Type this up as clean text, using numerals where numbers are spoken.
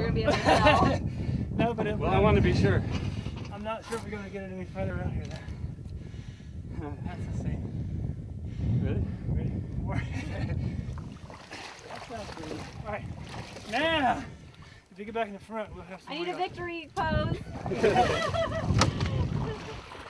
going to be able to tell. No, but well, I want to be sure. I'm not sure if we're going to get it any further around here then. That's the same. Ready? Ready? More. That sounds pretty. All right. Now, if you get back in the front, we'll have some I need a weight victory pose.